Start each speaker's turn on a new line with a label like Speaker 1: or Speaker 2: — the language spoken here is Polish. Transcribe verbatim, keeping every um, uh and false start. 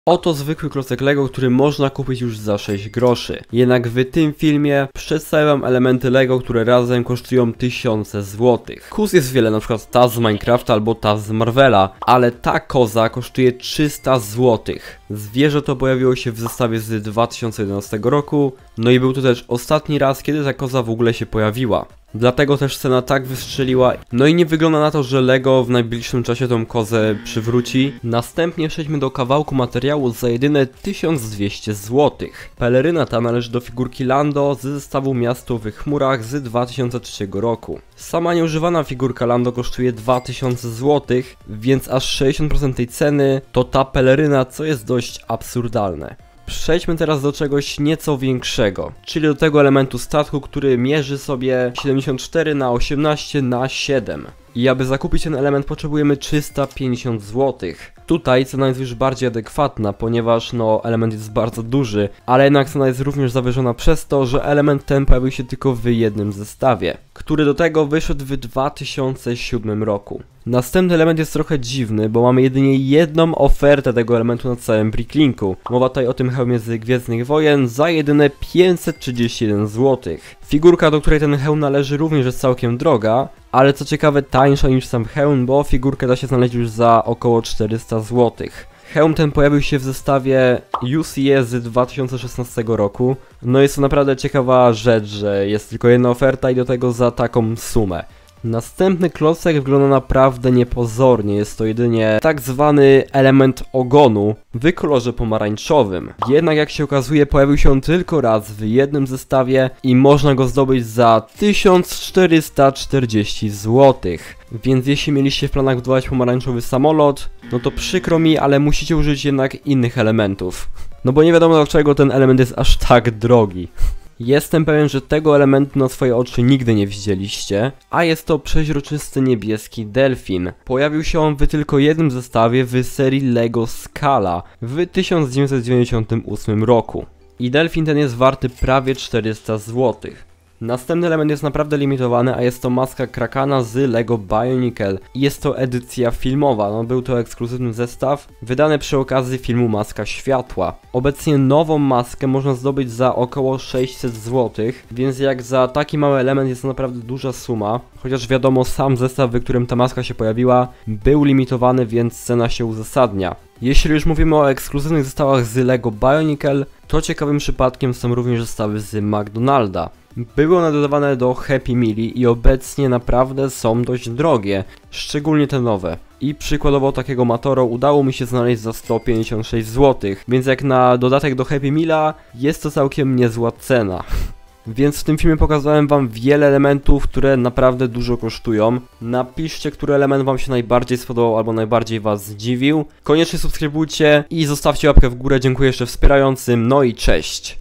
Speaker 1: Oto zwykły klocek Lego, który można kupić już za sześć groszy. Jednak w tym filmie przedstawię wam elementy Lego, które razem kosztują tysiące złotych. Kóz jest wiele, na przykład ta z Minecrafta albo ta z Marvela, ale ta koza kosztuje trzysta złotych. Zwierzę to pojawiło się w zestawie z dwa tysiące jedenastego roku, no i był to też ostatni raz, kiedy ta koza w ogóle się pojawiła. Dlatego też cena tak wystrzeliła, no i nie wygląda na to, że Lego w najbliższym czasie tą kozę przywróci. Następnie przejdźmy do kawałku materiału za jedyne tysiąc dwieście złotych. Peleryna ta należy do figurki Lando z zestawu Miasto w chmurach z dwa tysiące trzeciego roku. Sama nieużywana figurka Lando kosztuje dwa tysiące złotych, więc aż sześćdziesiąt procent tej ceny to ta peleryna, co jest dość absurdalne. Przejdźmy teraz do czegoś nieco większego, czyli do tego elementu statku, który mierzy sobie siedemdziesiąt cztery na osiemnaście na siedem. I aby zakupić ten element potrzebujemy trzysta pięćdziesiąt złotych. Tutaj cena jest już bardziej adekwatna, ponieważ no element jest bardzo duży, ale jednak cena jest również zawyżona przez to, że element ten pojawił się tylko w jednym zestawie, który do tego wyszedł w dwa tysiące siódmym roku. Następny element jest trochę dziwny, bo mamy jedynie jedną ofertę tego elementu na całym Bricklinku. Mowa tutaj o tym hełmie z Gwiezdnych Wojen za jedyne pięćset trzydzieści jeden złotych. Figurka, do której ten hełm należy, również jest całkiem droga, ale co ciekawe tańsza niż sam hełm, bo figurkę da się znaleźć już za około czterysta złotych. Hełm ten pojawił się w zestawie U C S z dwa tysiące szesnastego roku. No jest to naprawdę ciekawa rzecz, że jest tylko jedna oferta i do tego za taką sumę. Następny klocek wygląda naprawdę niepozornie, jest to jedynie tak zwany element ogonu w kolorze pomarańczowym. Jednak jak się okazuje pojawił się on tylko raz w jednym zestawie i można go zdobyć za tysiąc czterysta czterdzieści złotych. Więc jeśli mieliście w planach budować pomarańczowy samolot, no to przykro mi, ale musicie użyć jednak innych elementów. No bo nie wiadomo dlaczego ten element jest aż tak drogi. Jestem pewien, że tego elementu na swoje oczy nigdy nie widzieliście, a jest to przeźroczysty niebieski delfin. Pojawił się on w tylko jednym zestawie w serii Lego Scala w tysiąc dziewięćset dziewięćdziesiątym ósmym roku. I delfin ten jest warty prawie czterysta złotych. Następny element jest naprawdę limitowany, a jest to maska Krakana z Lego Bionicle. Jest to edycja filmowa, no był to ekskluzywny zestaw, wydany przy okazji filmu Maska Światła. Obecnie nową maskę można zdobyć za około sześćset złotych, więc jak za taki mały element jest to naprawdę duża suma. Chociaż wiadomo, sam zestaw, w którym ta maska się pojawiła, był limitowany, więc cena się uzasadnia. Jeśli już mówimy o ekskluzywnych zestawach z Lego Bionicle, to ciekawym przypadkiem są również zestawy z McDonalda. Były one dodawane do Happy Meali i obecnie naprawdę są dość drogie, szczególnie te nowe. I przykładowo takiego Matoro udało mi się znaleźć za sto pięćdziesiąt sześć złotych, więc jak na dodatek do Happy Meala jest to całkiem niezła cena. Więc w tym filmie pokazałem wam wiele elementów, które naprawdę dużo kosztują. Napiszcie, który element wam się najbardziej spodobał albo najbardziej was zdziwił. Koniecznie subskrybujcie i zostawcie łapkę w górę, dziękuję jeszcze wspierającym, no i cześć!